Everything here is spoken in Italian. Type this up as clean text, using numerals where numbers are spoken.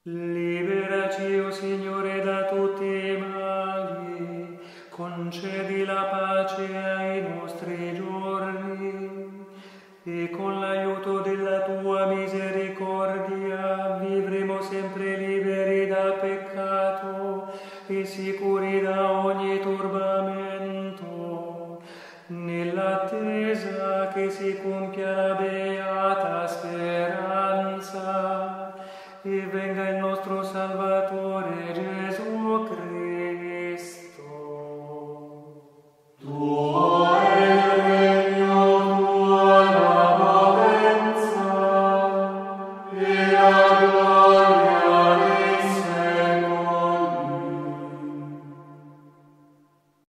Liberaci, o Signore, da tutti i mali, concedi la pace ai nostri giorni, e con l'aiuto della tua misericordia vivremo sempre liberi dal peccato e sicuri da ogni turbamento, nell'attesa che si compia la beata speranza e venga il nostro Salvatore Gesù Cristo.